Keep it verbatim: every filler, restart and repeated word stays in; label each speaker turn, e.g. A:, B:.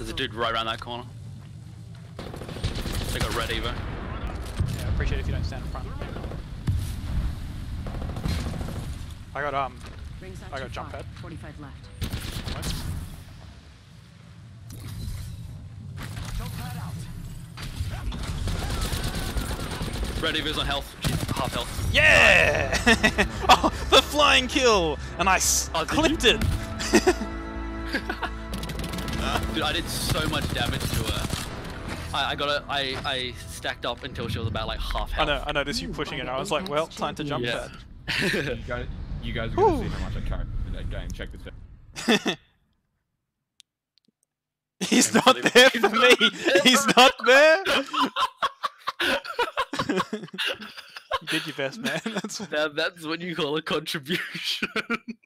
A: There's a dude right around that corner. They got red Evo.
B: Yeah, appreciate it if you don't stand in front. I got um, I got jump pad.
C: forty-five left.
A: Red Evo's on health. She's half health.
D: Yeah! Oh, the flying kill! And I s
A: Oh, did
D: clipped
A: you?
D: it!
A: Dude, I did so much damage to her. I, I got it. I, I stacked up until she was about like half
D: I
A: health.
D: know, I noticed you pushing it and I was like, well, time to jump
A: Yeah.
D: pad.
E: You guys, you guys are gonna see how much I carry in that game. Check this out.
D: He's not there for me! He's not there! You did your best, man. That's
A: That, that's what you call a contribution.